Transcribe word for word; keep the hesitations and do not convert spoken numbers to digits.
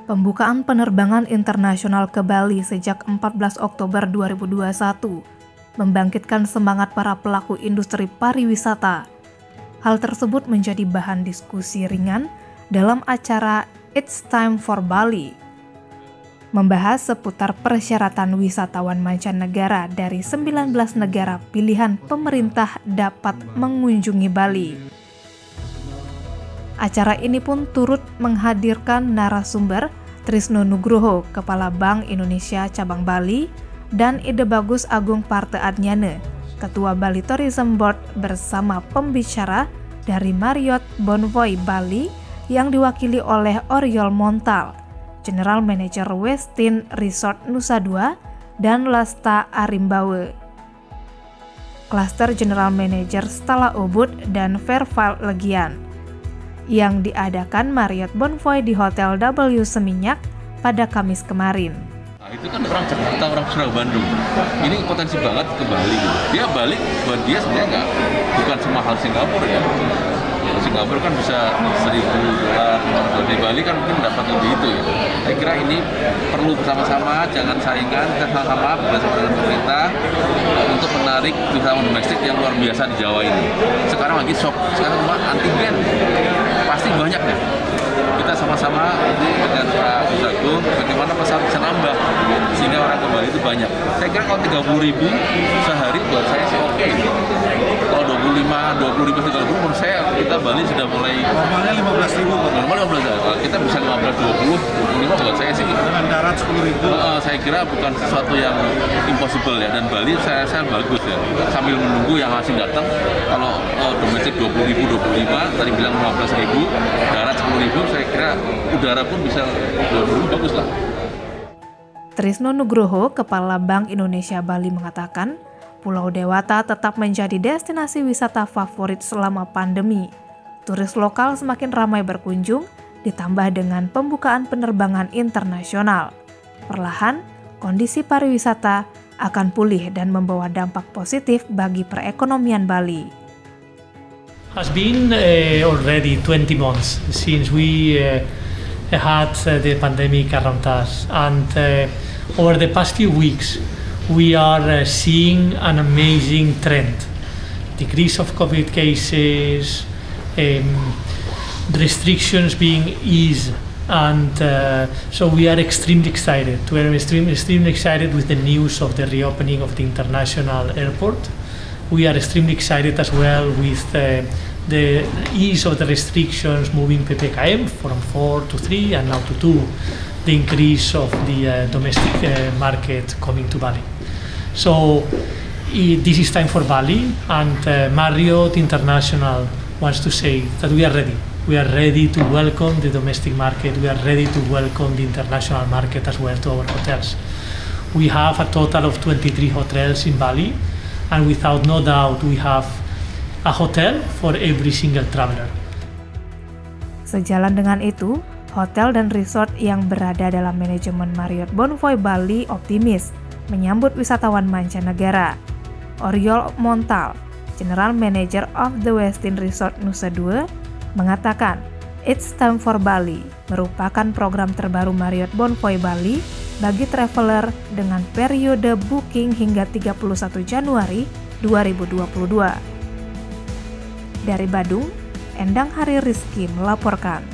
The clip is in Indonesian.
Pembukaan penerbangan internasional ke Bali sejak empat belas Oktober dua ribu dua puluh satu membangkitkan semangat para pelaku industri pariwisata. Hal tersebut menjadi bahan diskusi ringan dalam acara It's Time for Bali, membahas seputar persyaratan wisatawan mancanegara dari sembilan belas negara pilihan pemerintah dapat mengunjungi Bali. Acara ini pun turut menghadirkan narasumber Trisno Nugroho, Kepala Bank Indonesia Cabang Bali, dan Ide Bagus Agung Parte Adnyane, Ketua Bali Tourism Board, bersama pembicara dari Marriott Bonvoy Bali yang diwakili oleh Oriol Montal, General Manager Westin Resort Nusa Dua, dan Lasta Arimbawe, Cluster General Manager Stella Ubud dan Fairfield Legian, yang diadakan Marriott Bonvoy di Hotel W Seminyak pada Kamis kemarin. Nah, itu kan orang Jakarta, orang Surabaya, Bandung. Ini potensi banget ke Bali. Dia balik buat dia sebenarnya nggak, bukan semahal Singapura ya. Ya, Singapura kan bisa seribu dolar, di Bali kan mungkin dapat lebih itu ya. Saya kira ini perlu bersama-sama, jangan saingan, kita sama-sama bersama dengan pemerintah untuk menarik wisatawan domestik yang luar biasa di Jawa ini. Sekarang lagi shock, sekarang cuma antigen, pasti banyak ya. Kita sama-sama ini dengan Pak Busagung, bagaimana pesawat bisa nambah sehingga orang ke Bali itu banyak. Saya kira kalau tiga puluh ribu sehari buat saya sih oke. Kalau dua puluh lima, dua puluh ribu, tiga puluh menurut saya kita Bali sudah mulai normalnya lima belas ribu. Normal lima belas ribu. Kita bisa lima belas, dua puluh, dua puluh lima buat saya sih. Dengan darat sepuluh ribu. Uh, saya kira bukan sesuatu yang impossible ya, dan Bali saya rasa bagus ya. Sambil menunggu yang asing datang, kalau uh, domestik dua puluh ribu, dua puluh lima, tadi bilang lima belas ribu, darat sepuluh ribu, saya kira udara pun bisa dua puluh, bagus lah. Trisno Nugroho, Kepala Bank Indonesia Bali, mengatakan Pulau Dewata tetap menjadi destinasi wisata favorit selama pandemi. Turis lokal semakin ramai berkunjung, ditambah dengan pembukaan penerbangan internasional. Perlahan, kondisi pariwisata akan pulih dan membawa dampak positif bagi perekonomian Bali. Has been uh, already twenty months since we uh, had uh, the pandemic around us, and uh, over the past few weeks we are uh, seeing an amazing trend. Decrease of COVID cases, um, restrictions being eased, and uh, so we are extremely excited. We are extremely, extremely excited with the news of the reopening of the international airport. We are extremely excited as well with uh, the ease of the restrictions moving P P K M from four to three and now to two, the increase of the uh, domestic uh, market coming to Bali. So I, this is time for Bali, and uh, Marriott International wants to say that we are ready. We are ready to welcome the domestic market. We are ready to welcome the international market as well to our hotels. We have a total of twenty-three hotels in Bali, and without no doubt we have a hotel for every single traveler. Sejalan dengan itu, hotel dan resort yang berada dalam manajemen Marriott Bonvoy Bali optimis menyambut wisatawan mancanegara. Oriol Montal, General Manager of the Westin Resort Nusa Dua, mengatakan It's Time for Bali merupakan program terbaru Marriott Bonvoy Bali bagi traveler dengan periode booking hingga tiga puluh satu Januari dua ribu dua puluh dua. Dari Badung, Endang Hari Rizky melaporkan.